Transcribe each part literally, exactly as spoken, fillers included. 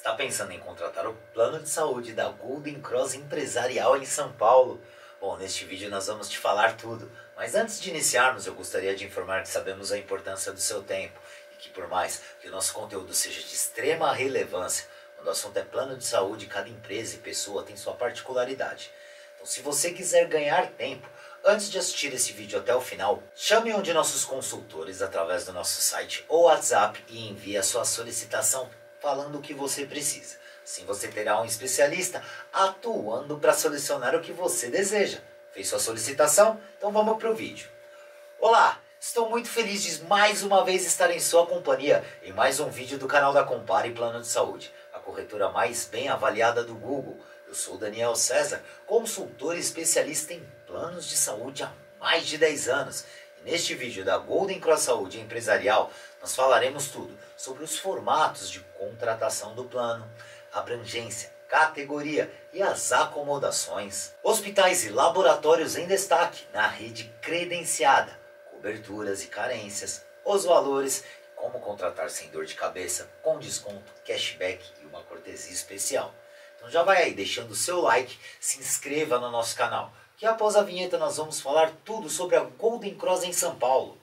Está pensando em contratar o plano de saúde da Golden Cross Empresarial em São Paulo? Bom, neste vídeo nós vamos te falar tudo, mas antes de iniciarmos eu gostaria de informar que sabemos a importância do seu tempo e que por mais que o nosso conteúdo seja de extrema relevância, quando o assunto é plano de saúde, cada empresa e pessoa tem sua particularidade. Então, se você quiser ganhar tempo, antes de assistir esse vídeo até o final, chame um de nossos consultores através do nosso site ou WhatsApp e envie a sua solicitação falando o que você precisa. Assim você terá um especialista atuando para solucionar o que você deseja. Fez sua solicitação? Então vamos para o vídeo. Olá, estou muito feliz de mais uma vez estar em sua companhia em mais um vídeo do canal da Compare Plano de Saúde, a corretora mais bem avaliada do Google. Eu sou Daniel César, consultor e especialista em planos de saúde há mais de dez anos. E neste vídeo da Golden Cross Saúde Empresarial, nós falaremos tudo sobre os formatos de contratação do plano, abrangência, categoria e as acomodações, hospitais e laboratórios em destaque na rede credenciada, coberturas e carências, os valores, como contratar sem dor de cabeça, com desconto, cashback e uma cortesia especial. Então já vai aí deixando o seu like, se inscreva no nosso canal, que após a vinheta nós vamos falar tudo sobre a Golden Cross em São Paulo.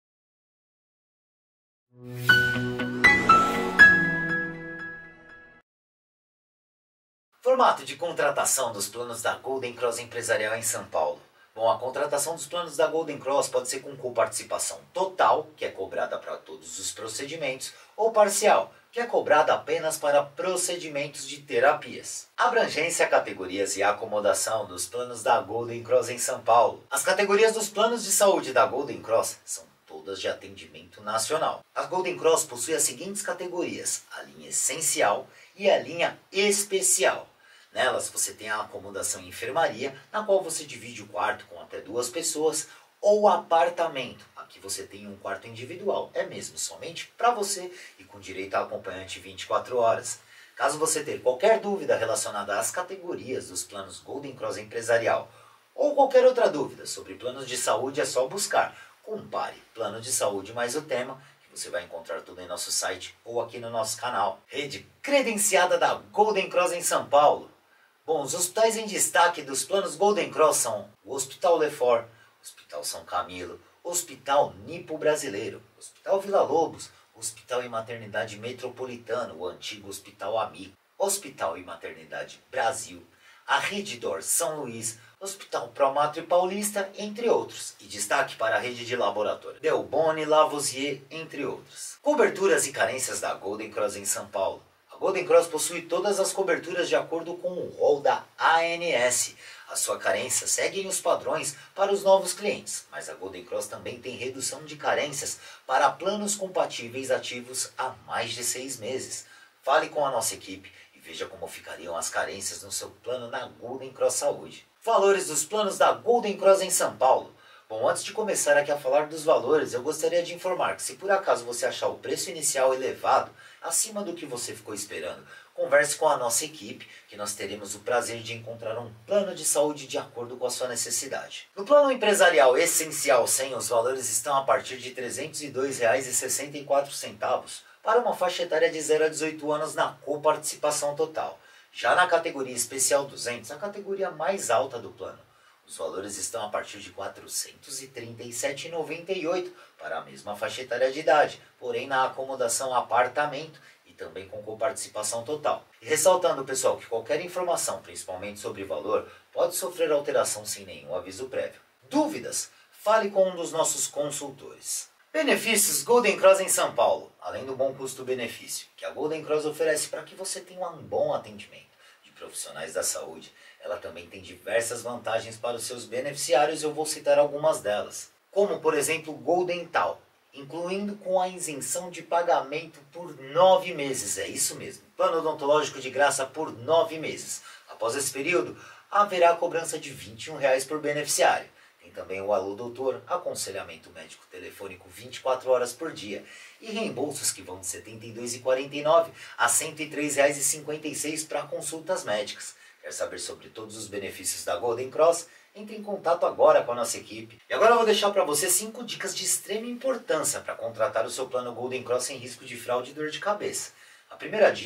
Formato de contratação dos planos da Golden Cross Empresarial em São Paulo. Bom, a contratação dos planos da Golden Cross pode ser com coparticipação total, que é cobrada para todos os procedimentos, ou parcial, que é cobrada apenas para procedimentos de terapias. Abrangência, categorias e acomodação dos planos da Golden Cross em São Paulo. As categorias dos planos de saúde da Golden Cross são todas de atendimento nacional. A Golden Cross possui as seguintes categorias: a linha essencial e a linha especial. Nelas você tem a acomodação em enfermaria, na qual você divide o quarto com até duas pessoas, ou apartamento. Aqui você tem um quarto individual, é mesmo somente para você e com direito a acompanhante vinte e quatro horas. Caso você tenha qualquer dúvida relacionada às categorias dos planos Golden Cross Empresarial ou qualquer outra dúvida sobre planos de saúde, é só buscar Compare Plano de Saúde mais o tema, que você vai encontrar tudo em nosso site ou aqui no nosso canal. Rede credenciada da Golden Cross em São Paulo. Bom, os hospitais em destaque dos planos Golden Cross são o Hospital Lefort, Hospital São Camilo, Hospital Nipo Brasileiro, Hospital Vila Lobos, Hospital e Maternidade Metropolitano, o antigo Hospital Amigo, Hospital e Maternidade Brasil, a Rede Dor São Luís, Hospital Promátrio Paulista, entre outros. E destaque para a rede de laboratório Delboni, Lavoisier, entre outros. Coberturas e carências da Golden Cross em São Paulo. A Golden Cross possui todas as coberturas de acordo com o rol da A N S. A sua carência segue os padrões para os novos clientes, mas a Golden Cross também tem redução de carências para planos compatíveis ativos há mais de seis meses. Fale com a nossa equipe e veja como ficariam as carências no seu plano na Golden Cross Saúde. Valores dos planos da Golden Cross em São Paulo. Bom, antes de começar aqui a falar dos valores, eu gostaria de informar que se por acaso você achar o preço inicial elevado, acima do que você ficou esperando, converse com a nossa equipe, que nós teremos o prazer de encontrar um plano de saúde de acordo com a sua necessidade. No plano empresarial essencial cem, os valores estão a partir de trezentos e dois reais e sessenta e quatro centavos para uma faixa etária de zero a dezoito anos na coparticipação total. Já na categoria especial duzentos, a categoria mais alta do plano, os valores estão a partir de quatrocentos e trinta e sete reais e noventa e oito centavos para a mesma faixa etária de idade, porém na acomodação apartamento e também com coparticipação total. E ressaltando, pessoal, que qualquer informação, principalmente sobre valor, pode sofrer alteração sem nenhum aviso prévio. Dúvidas? Fale com um dos nossos consultores. Benefícios Golden Cross em São Paulo. Além do bom custo-benefício que a Golden Cross oferece para que você tenha um bom atendimento de profissionais da saúde, ela também tem diversas vantagens para os seus beneficiários e eu vou citar algumas delas. Como, por exemplo, Golden Tal, incluindo com a isenção de pagamento por nove meses. É isso mesmo, plano odontológico de graça por nove meses. Após esse período, haverá a cobrança de vinte e um reais por beneficiário. Tem também o Alô Doutor, aconselhamento médico telefônico vinte e quatro horas por dia. E reembolsos que vão de setenta e dois reais e quarenta e nove centavos a cento e três reais e cinquenta e seis centavos para consultas médicas. Quer saber sobre todos os benefícios da Golden Cross? Entre em contato agora com a nossa equipe. E agora eu vou deixar para você cinco dicas de extrema importância para contratar o seu plano Golden Cross sem risco de fraude e dor de cabeça. A primeira dica é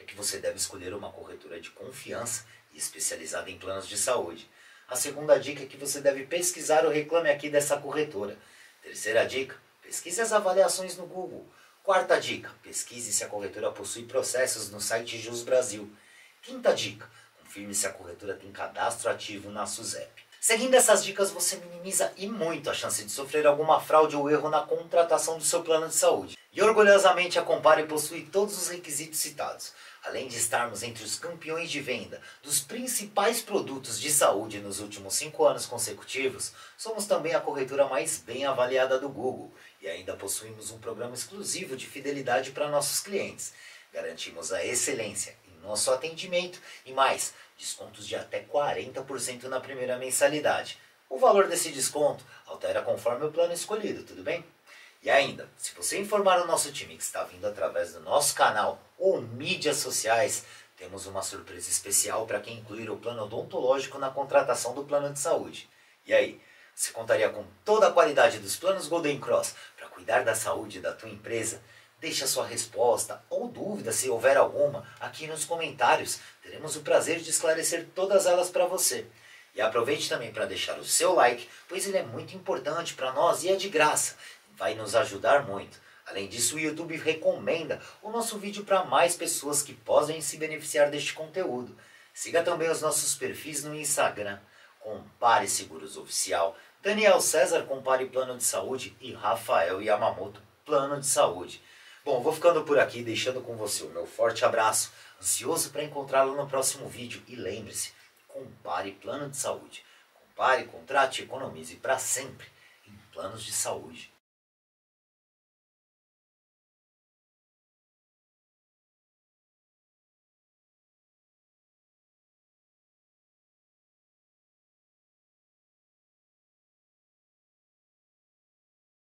que você deve escolher uma corretora de confiança e especializada em planos de saúde. A segunda dica é que você deve pesquisar o Reclame Aqui dessa corretora. Terceira dica, pesquise as avaliações no Google. Quarta dica, pesquise se a corretora possui processos no site Jus Brasil. Quinta dica, confirme se a corretora tem cadastro ativo na SUSEP. Seguindo essas dicas, você minimiza e muito a chance de sofrer alguma fraude ou erro na contratação do seu plano de saúde. E orgulhosamente a Compare possui todos os requisitos citados. Além de estarmos entre os campeões de venda dos principais produtos de saúde nos últimos cinco anos consecutivos, somos também a corretora mais bem avaliada do Google e ainda possuímos um programa exclusivo de fidelidade para nossos clientes. Garantimos a excelência em nosso atendimento e mais, descontos de até quarenta por cento na primeira mensalidade. O valor desse desconto altera conforme o plano escolhido, tudo bem? E ainda, se você informar o nosso time que está vindo através do nosso canal ou mídias sociais, temos uma surpresa especial para quem incluir o plano odontológico na contratação do plano de saúde. E aí, você contaria com toda a qualidade dos planos Golden Cross para cuidar da saúde da tua empresa? Deixe a sua resposta ou dúvida, se houver alguma, aqui nos comentários. Teremos o prazer de esclarecer todas elas para você. E aproveite também para deixar o seu like, pois ele é muito importante para nós e é de graça. Vai nos ajudar muito. Além disso, o YouTube recomenda o nosso vídeo para mais pessoas que possam se beneficiar deste conteúdo. Siga também os nossos perfis no Instagram, Compare Seguros Oficial, Daniel César Compare Plano de Saúde e Rafael Yamamoto Plano de Saúde. Bom, vou ficando por aqui, deixando com você o meu forte abraço, ansioso para encontrá-lo no próximo vídeo. E lembre-se, compare plano de saúde. Compare, contrate e economize para sempre em planos de saúde.